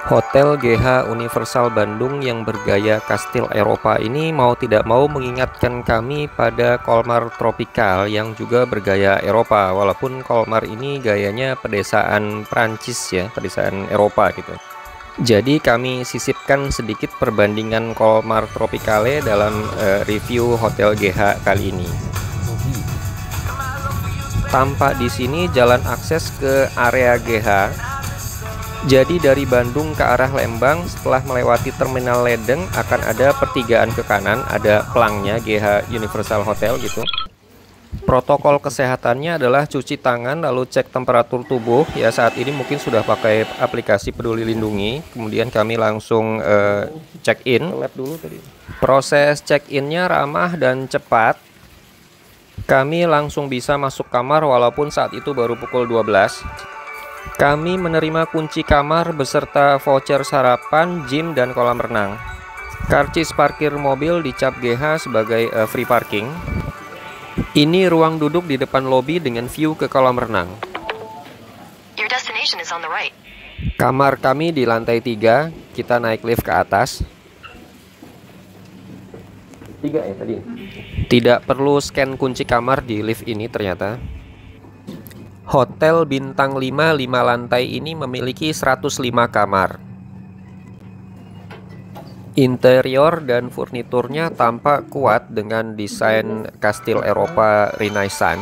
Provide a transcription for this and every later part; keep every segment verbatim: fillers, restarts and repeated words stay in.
Hotel G H Universal Bandung yang bergaya kastil Eropa ini mau tidak mau mengingatkan kami pada Kolmar Tropikal yang juga bergaya Eropa, walaupun Kolmar ini gayanya pedesaan Prancis ya, pedesaan Eropa gitu. Jadi kami sisipkan sedikit perbandingan Kolmar Tropicale dalam uh, review Hotel G H kali ini. Tampak di sini jalan akses ke area G H. Jadi dari Bandung ke arah Lembang, setelah melewati Terminal Ledeng akan ada pertigaan ke kanan, ada pelangnya G H Universal Hotel gitu. Protokol kesehatannya adalah cuci tangan, lalu cek temperatur tubuh. Ya saat ini mungkin sudah pakai aplikasi Peduli Lindungi. Kemudian kami langsung uh, check in. Proses check innya ramah dan cepat. Kami langsung bisa masuk kamar walaupun saat itu baru pukul dua belas. Kami menerima kunci kamar beserta voucher sarapan, gym, dan kolam renang. Karcis parkir mobil dicap G H sebagai uh, free parking. Ini ruang duduk di depan lobi dengan view ke kolam renang. Your destination is on the right. Kamar kami di lantai tiga, kita naik lift ke atas. Tiga ya tadi. Tidak perlu scan kunci kamar di lift ini ternyata. Hotel bintang lima, lima lantai ini memiliki seratus lima kamar. Interior dan furniturnya tampak kuat dengan desain kastil Eropa Renaissance.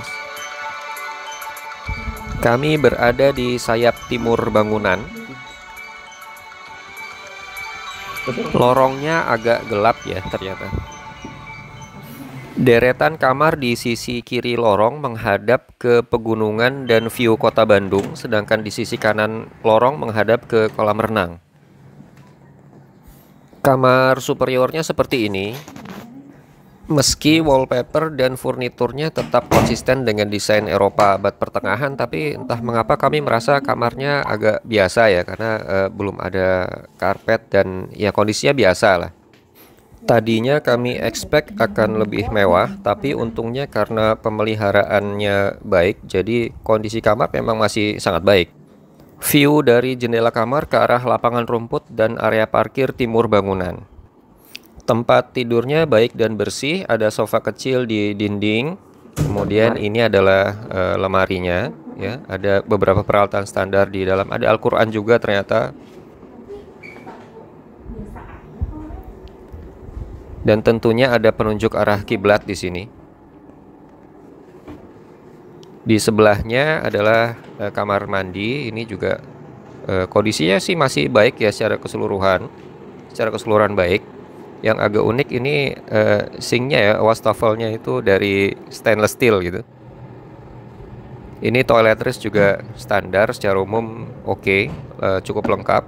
Kami berada di sayap timur bangunan. Lorongnya agak gelap ya ternyata. Deretan kamar di sisi kiri lorong menghadap ke pegunungan dan view kota Bandung, sedangkan di sisi kanan lorong menghadap ke kolam renang. Kamar superiornya seperti ini. Meski wallpaper dan furniturnya tetap konsisten dengan desain Eropa abad pertengahan, tapi entah mengapa kami merasa kamarnya agak biasa ya, karena uh, belum ada karpet dan ya kondisinya biasa lah. Tadinya kami expect akan lebih mewah, tapi untungnya karena pemeliharaannya baik, jadi kondisi kamar memang masih sangat baik. View dari jendela kamar ke arah lapangan rumput dan area parkir timur bangunan. Tempat tidurnya baik dan bersih, ada sofa kecil di dinding. Kemudian ini adalah uh, lemarinya, ya. Ada beberapa peralatan standar di dalam. Ada Al-Quran juga ternyata. Dan tentunya ada penunjuk arah kiblat di sini. Di sebelahnya adalah uh, kamar mandi. Ini juga uh, kondisinya sih masih baik ya secara keseluruhan. Secara keseluruhan baik. Yang agak unik ini uh, sinknya ya, wastafelnya itu dari stainless steel gitu. Ini toiletries juga standar secara umum oke, okay, uh, cukup lengkap.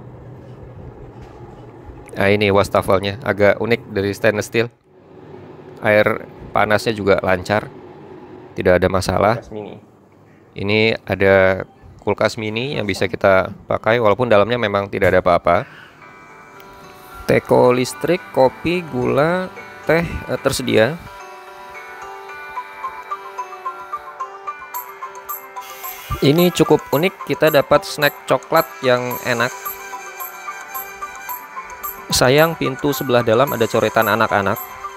Nah ini wastafelnya agak unik dari stainless steel. Air panasnya juga lancar, tidak ada masalah. Ini ada kulkas mini yang bisa kita pakai walaupun dalamnya memang tidak ada apa-apa. Teko listrik, kopi, gula, teh eh, tersedia. Ini cukup unik, kita dapat snack coklat yang enak. Sayang pintu sebelah dalam ada coretan anak-anak.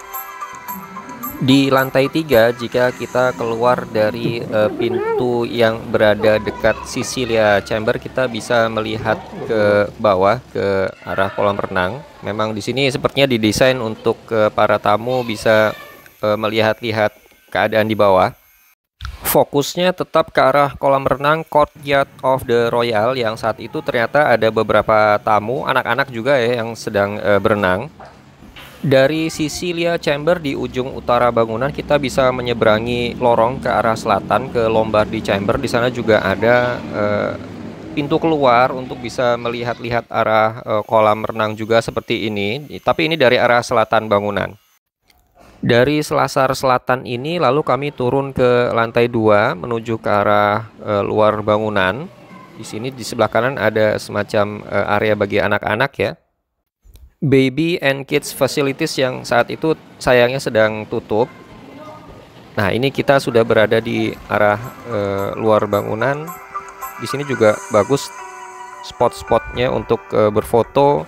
Di lantai tiga, jika kita keluar dari uh, pintu yang berada dekat Sicilia Chamber, kita bisa melihat ke bawah ke arah kolam renang. Memang di sini sepertinya didesain untuk uh, para tamu bisa uh, melihat-lihat keadaan di bawah. Fokusnya tetap ke arah kolam renang Courtyard of the Royal yang saat itu ternyata ada beberapa tamu, anak-anak juga ya yang sedang uh, berenang. Dari Sicilia Chamber di ujung utara bangunan kita bisa menyeberangi lorong ke arah selatan ke Lombardy Chamber. Di sana juga ada uh, pintu keluar untuk bisa melihat-lihat arah uh, kolam renang juga seperti ini. Tapi ini dari arah selatan bangunan. Dari selasar selatan ini lalu kami turun ke lantai dua menuju ke arah uh, luar bangunan. Di sini di sebelah kanan ada semacam uh, area bagi anak-anak ya. Baby and kids facilities yang saat itu sayangnya sedang tutup. Nah, ini kita sudah berada di arah uh, luar bangunan. Di sini juga bagus spot-spotnya untuk uh, berfoto.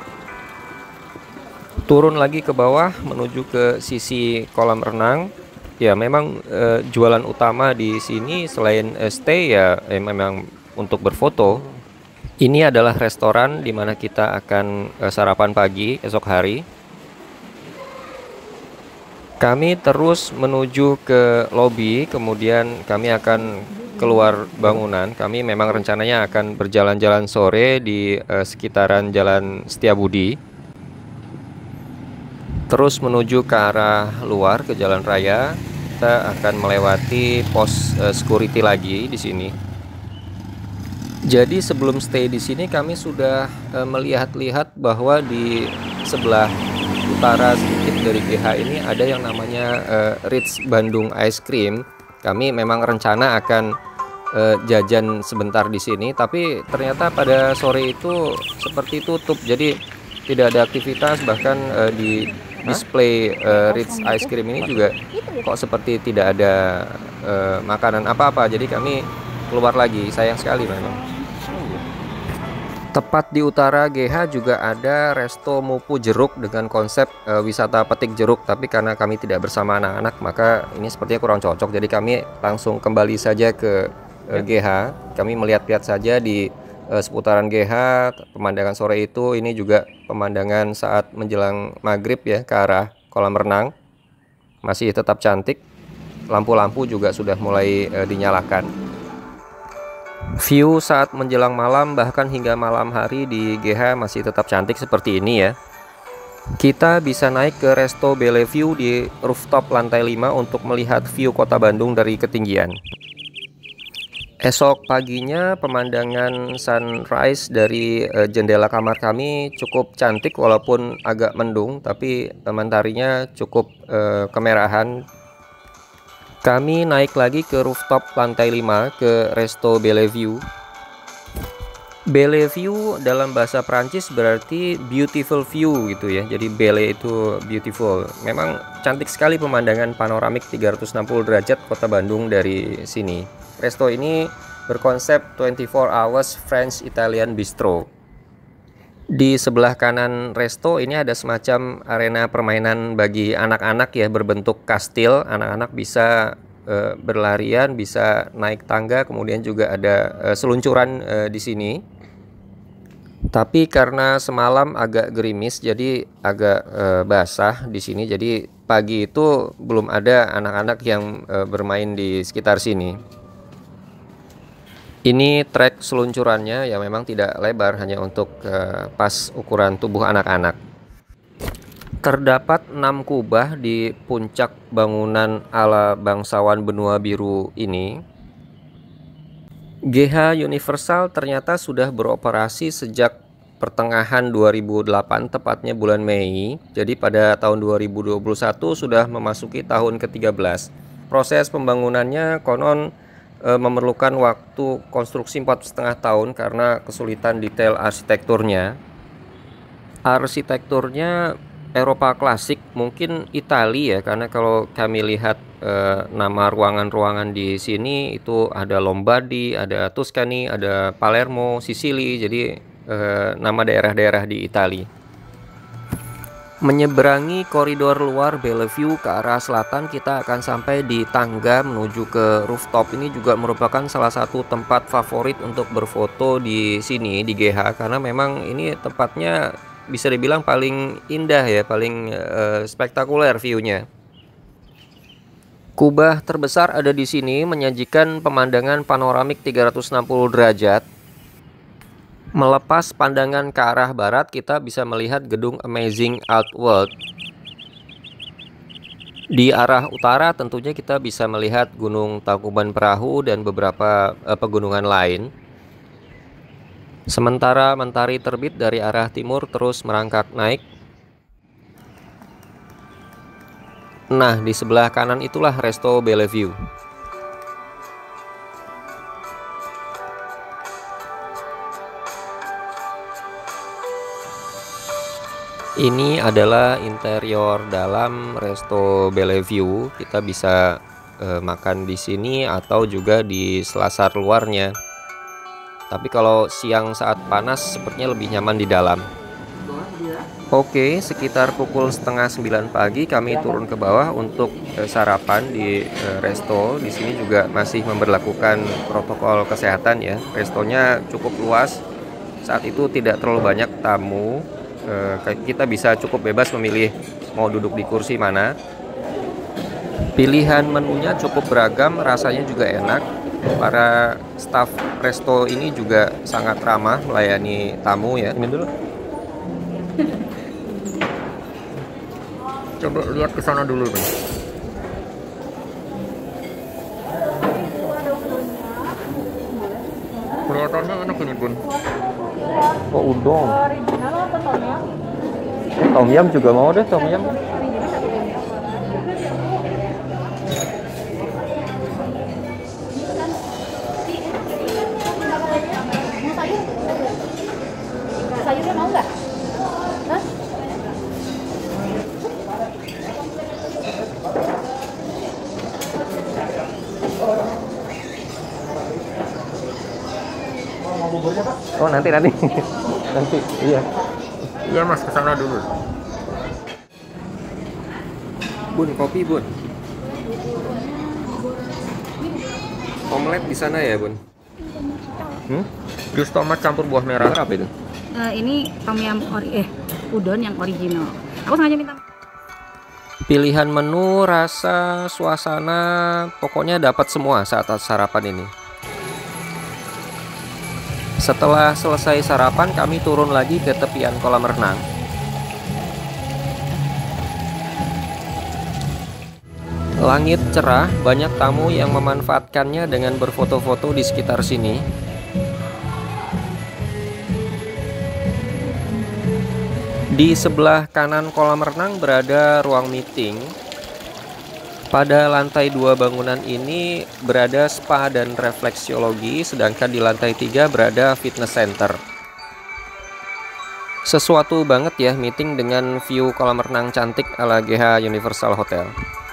Turun lagi ke bawah menuju ke sisi kolam renang. Ya, memang uh, jualan utama di sini selain uh, stay ya eh, memang untuk berfoto. Ini adalah restoran di mana kita akan uh, sarapan pagi esok hari. Kami terus menuju ke lobi, kemudian kami akan keluar bangunan. Kami memang rencananya akan berjalan-jalan sore di uh, sekitaran Jalan Setiabudi. Terus menuju ke arah luar ke jalan raya, kita akan melewati pos uh, security lagi di sini. Jadi sebelum stay di sini kami sudah uh, melihat-lihat bahwa di sebelah utara sedikit dari G H ini ada yang namanya uh, Ritz Bandung Ice Cream. Kami memang rencana akan uh, jajan sebentar di sini, tapi ternyata pada sore itu seperti tutup. Jadi tidak ada aktivitas, bahkan uh, di display uh, Ritz Ice Cream ini juga kok seperti tidak ada uh, makanan apa-apa. Jadi kami keluar lagi, sayang sekali memang. Tepat di utara G H juga ada Resto Mupu Jeruk dengan konsep uh, wisata petik jeruk, tapi karena kami tidak bersama anak-anak maka ini sepertinya kurang cocok. Jadi kami langsung kembali saja ke uh, G H. Kami melihat-lihat saja di uh, seputaran G H, pemandangan sore itu. Ini juga pemandangan saat menjelang maghrib ya ke arah kolam renang. Masih tetap cantik. Lampu-lampu juga sudah mulai uh, dinyalakan. View saat menjelang malam bahkan hingga malam hari di G H masih tetap cantik seperti ini ya. Kita bisa naik ke Resto Bellevue di rooftop lantai lima untuk melihat view kota Bandung dari ketinggian. Esok paginya pemandangan sunrise dari uh, jendela kamar kami cukup cantik walaupun agak mendung, tapi mataharinya cukup uh, kemerahan. Kami naik lagi ke rooftop lantai lima ke Resto Bellevue. Bellevue dalam bahasa Prancis berarti beautiful view gitu ya. Jadi Belle itu beautiful. Memang cantik sekali pemandangan panoramik tiga ratus enam puluh derajat kota Bandung dari sini. Resto ini berkonsep twenty-four hours French Italian bistro. Di sebelah kanan resto ini ada semacam arena permainan bagi anak-anak ya, berbentuk kastil. Anak-anak bisa e, berlarian, bisa naik tangga, kemudian juga ada e, seluncuran e, di sini. Tapi karena semalam agak gerimis, jadi agak e, basah di sini. Jadi pagi itu belum ada anak-anak yang e, bermain di sekitar sini. Ini trek seluncurannya ya memang tidak lebar, hanya untuk uh, pas ukuran tubuh anak-anak. Terdapat enam kubah di puncak bangunan ala bangsawan benua biru ini. G H Universal ternyata sudah beroperasi sejak pertengahan dua ribu delapan, tepatnya bulan Mei. Jadi pada tahun dua ribu dua puluh satu sudah memasuki tahun ke tiga belas. Proses pembangunannya konon memerlukan waktu konstruksi empat setengah tahun karena kesulitan detail arsitekturnya. Arsitekturnya Eropa klasik, mungkin Italia ya, karena kalau kami lihat eh, nama ruangan-ruangan di sini itu ada Lombardi, ada Tuscany, ada Palermo, Sicily, jadi eh, nama daerah-daerah di Italia. Menyeberangi koridor luar Bellevue ke arah selatan, kita akan sampai di tangga menuju ke rooftop. Ini juga merupakan salah satu tempat favorit untuk berfoto di sini di G H, karena memang ini tempatnya bisa dibilang paling indah ya, paling uh, spektakuler view-nya. Kubah terbesar ada di sini menyajikan pemandangan panoramik tiga ratus enam puluh derajat. Melepas pandangan ke arah barat, kita bisa melihat gedung Amazing Art World. Di arah utara tentunya kita bisa melihat Gunung Tangkuban Perahu dan beberapa eh, pegunungan lain. Sementara mentari terbit dari arah timur terus merangkak naik. Nah, di sebelah kanan itulah Resto Bellevue. Ini adalah interior dalam Resto Bellevue. Kita bisa eh, makan di sini atau juga di selasar luarnya. Tapi kalau siang saat panas sepertinya lebih nyaman di dalam. Oke, sekitar pukul setengah sembilan pagi kami turun ke bawah untuk eh, sarapan di eh, resto. Di sini juga masih memberlakukan protokol kesehatan ya. Restonya cukup luas. Saat itu tidak terlalu banyak tamu. Eh, kita bisa cukup bebas memilih mau duduk di kursi mana. Pilihan menunya cukup beragam, rasanya juga enak. Para staf resto ini juga sangat ramah melayani tamu ya. Ini dulu. Coba lihat ke sana dulu, Bang. Kelihatannya enak ini, Bun. Oh, udon. Original atau tom yum? Eh, tom yum juga mau deh, tom yum. Sayurnya mau nggak? Hah? Oh, nanti nanti. Nanti. Iya. Iya, Mas, ke sana dulu. Bun, kopi, Bun. Omelet di sana ya, Bun? Hmm? Jus tomat campur buah merah apa itu? Uh, ini tom yum ori eh udon yang original. Aku sengaja minta. Pilihan menu, rasa, suasana, pokoknya dapat semua saat sarapan ini. Setelah selesai sarapan, kami turun lagi ke tepian kolam renang. Langit cerah, banyak tamu yang memanfaatkannya dengan berfoto-foto di sekitar sini. Di sebelah kanan kolam renang berada ruang meeting. Pada lantai dua bangunan ini berada spa dan refleksiologi, sedangkan di lantai tiga berada fitness center. Sesuatu banget ya meeting dengan view kolam renang cantik ala G H Universal Hotel.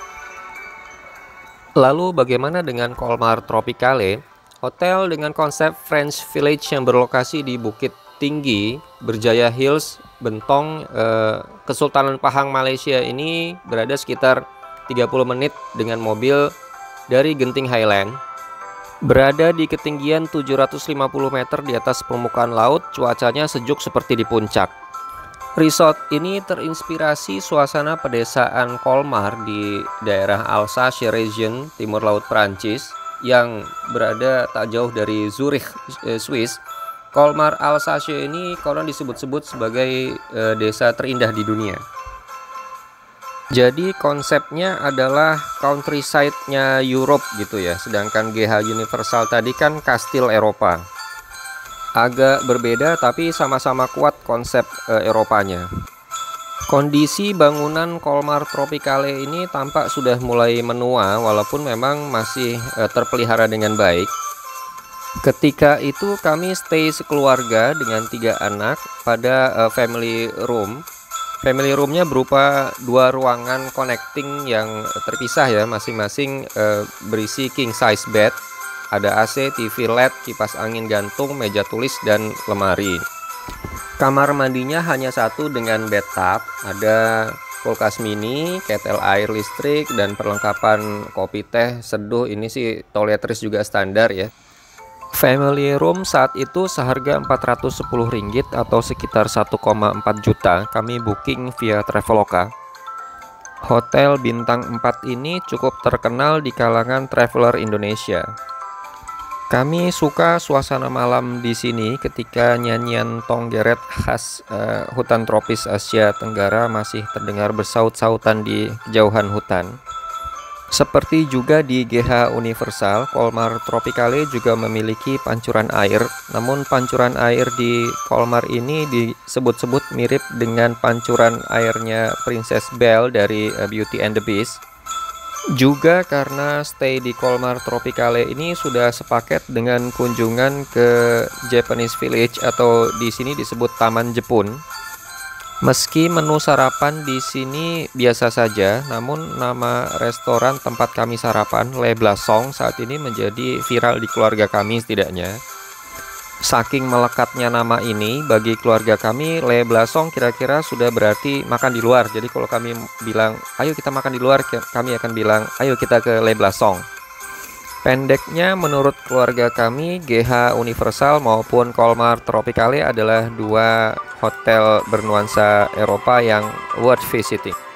Lalu bagaimana dengan Colmar Tropicale? Hotel dengan konsep French Village yang berlokasi di Bukit Tinggi, Berjaya Hills, Bentong, eh, Kesultanan Pahang, Malaysia ini berada sekitar tiga puluh menit dengan mobil dari Genting Highland. Berada di ketinggian tujuh ratus lima puluh meter di atas permukaan laut, cuacanya sejuk seperti di puncak. Resort ini terinspirasi suasana pedesaan Colmar di daerah Alsace region, timur laut Prancis, yang berada tak jauh dari Zurich, eh, Swiss. Colmar Alsace ini konon disebut-sebut sebagai e, desa terindah di dunia. Jadi konsepnya adalah countryside-nya Europe gitu ya. Sedangkan G H Universal tadi kan kastil Eropa. Agak berbeda tapi sama-sama kuat konsep e, Eropanya. Kondisi bangunan Colmar Tropicale ini tampak sudah mulai menua walaupun memang masih e, terpelihara dengan baik. Ketika itu kami stay sekeluarga dengan tiga anak pada uh, family room. Family roomnya berupa dua ruangan connecting yang terpisah ya, masing-masing uh, berisi king size bed. Ada A C, T V L E D, kipas angin gantung, meja tulis, dan lemari. Kamar mandinya hanya satu dengan bathtub. Ada kulkas mini, kettle air listrik, dan perlengkapan kopi teh, seduh. Ini sih toiletries juga standar ya. Family room saat itu seharga empat ratus sepuluh ringgit atau sekitar satu koma empat juta. Kami booking via Traveloka. Hotel bintang empat ini cukup terkenal di kalangan traveler Indonesia. Kami suka suasana malam di sini ketika nyanyian tonggeret khas uh, hutan tropis Asia Tenggara masih terdengar bersaut-sautan di kejauhan hutan. Seperti juga di G H Universal, Colmar Tropicale juga memiliki pancuran air. Namun pancuran air di Colmar ini disebut-sebut mirip dengan pancuran airnya Princess Belle dari Beauty and the Beast. Juga karena stay di Colmar Tropicale ini sudah sepaket dengan kunjungan ke Japanese Village atau di sini disebut Taman Jepun. Meski menu sarapan di sini biasa saja, namun nama restoran tempat kami sarapan, Le Blasong, saat ini menjadi viral di keluarga kami setidaknya. Saking melekatnya nama ini bagi keluarga kami, Le Blasong kira-kira sudah berarti makan di luar. Jadi kalau kami bilang, ayo kita makan di luar, kami akan bilang, ayo kita ke Le Blasong. Pendeknya menurut keluarga kami, G H Universal maupun Colmar Tropicale adalah dua hotel bernuansa Eropa yang worth visiting.